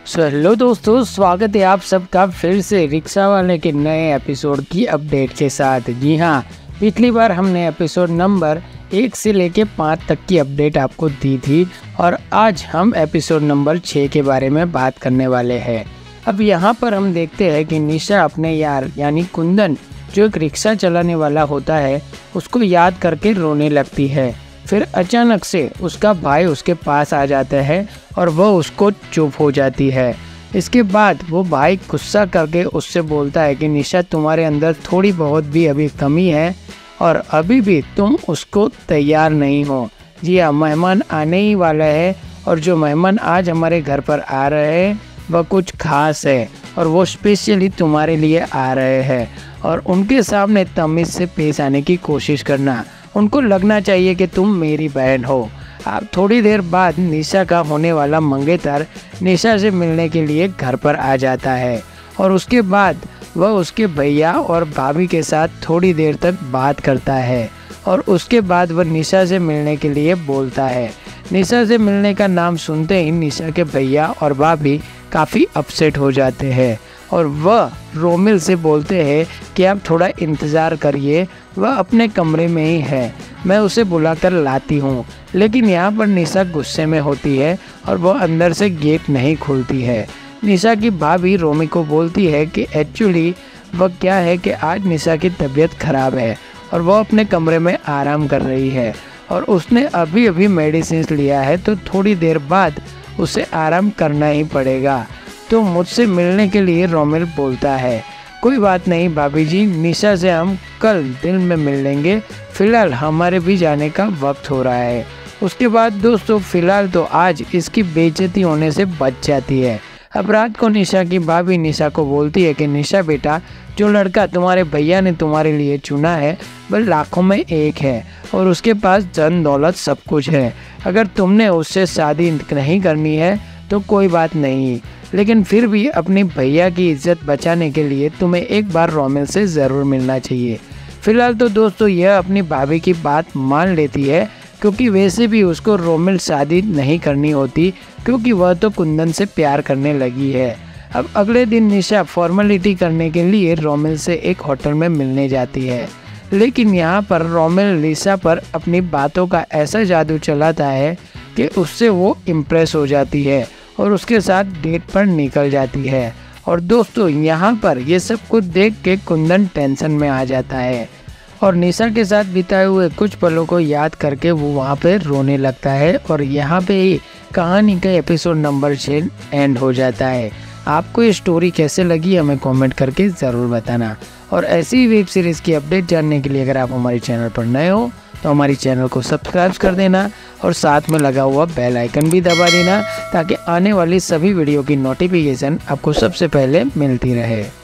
Hello दोस्तों, स्वागत है आप सबका फिर से रिक्शा वाले के नए एपिसोड की अपडेट के साथ। जी हाँ, पिछली बार हमने एपिसोड नंबर 1 से लेके 5 तक की अपडेट आपको दी थी और आज हम एपिसोड नंबर 6 के बारे में बात करने वाले हैं। अब यहाँ पर हम देखते हैं कि निशा अपने यार यानी कुंदन, जो एक रिक्शा चलाने वाला होता है, उसको याद करके रोने लगती है। फिर अचानक से उसका भाई उसके पास आ जाता है और वह उसको चुप हो जाती है। इसके बाद वो भाई गुस्सा करके उससे बोलता है कि निशा, तुम्हारे अंदर थोड़ी बहुत भी अभी कमी है और अभी भी तुम उसको तैयार नहीं हो। जी हाँ, मेहमान आने ही वाला है और जो मेहमान आज हमारे घर पर आ रहे हैं वह कुछ खास है और वो स्पेशली तुम्हारे लिए आ रहे हैं और उनके सामने तमीज़ से पेश आने की कोशिश करना। उनको लगना चाहिए कि तुम मेरी बहन हो। अब थोड़ी देर बाद निशा का होने वाला मंगेतर निशा से मिलने के लिए घर पर आ जाता है और उसके बाद वह उसके भैया और भाभी के साथ थोड़ी देर तक बात करता है और उसके बाद वह निशा से मिलने के लिए बोलता है। निशा से मिलने का नाम सुनते ही निशा के भैया और भाभी काफ़ी अपसेट हो जाते हैं और वह रोमिल से बोलते हैं कि आप थोड़ा इंतज़ार करिए, वह अपने कमरे में ही है, मैं उसे बुलाकर लाती हूँ। लेकिन यहाँ पर निशा गुस्से में होती है और वह अंदर से गेट नहीं खोलती है। निशा की भाभी रोमी को बोलती है कि एक्चुअली वह क्या है कि आज निशा की तबीयत खराब है और वह अपने कमरे में आराम कर रही है और उसने अभी अभी मेडिसिन लिया है, तो थोड़ी देर बाद उसे आराम करना ही पड़ेगा। तो मुझसे मिलने के लिए रोमिल बोलता है, कोई बात नहीं भाभी जी, निशा से हम कल दिन में मिल लेंगे, फिलहाल हमारे भी जाने का वक्त हो रहा है। उसके बाद दोस्तों फिलहाल तो आज इसकी बेइज्जती होने से बच जाती है। अब रात को निशा की भाभी निशा को बोलती है कि निशा बेटा, जो लड़का तुम्हारे भैया ने तुम्हारे लिए चुना है वह लाखों में एक है और उसके पास धन दौलत सब कुछ है। अगर तुमने उससे शादी नहीं करनी है तो कोई बात नहीं, लेकिन फिर भी अपनी भैया की इज्जत बचाने के लिए तुम्हें एक बार रोमिल से ज़रूर मिलना चाहिए। फिलहाल तो दोस्तों यह अपनी भाभी की बात मान लेती है, क्योंकि वैसे भी उसको रोमिल शादी नहीं करनी होती, क्योंकि वह तो कुंदन से प्यार करने लगी है। अब अगले दिन निशा फॉर्मेलिटी करने के लिए रोमिल से एक होटल में मिलने जाती है, लेकिन यहाँ पर रोमिल निशा पर अपनी बातों का ऐसा जादू चलाता है कि उससे वो इम्प्रेस हो जाती है और उसके साथ डेट पर निकल जाती है। और दोस्तों यहाँ पर ये सब कुछ देख के कुंदन टेंशन में आ जाता है और निशा के साथ बिताए हुए कुछ पलों को याद करके वो वहाँ पे रोने लगता है और यहाँ पे ही कहानी का एपिसोड नंबर 6 एंड हो जाता है। आपको ये स्टोरी कैसे लगी हमें कमेंट करके ज़रूर बताना और ऐसी वेब सीरीज़ की अपडेट जानने के लिए अगर आप हमारे चैनल पर नए हो तो हमारी चैनल को सब्सक्राइब कर देना और साथ में लगा हुआ बेल आइकन भी दबा देना, ताकि आने वाली सभी वीडियो की नोटिफिकेशन आपको सबसे पहले मिलती रहे।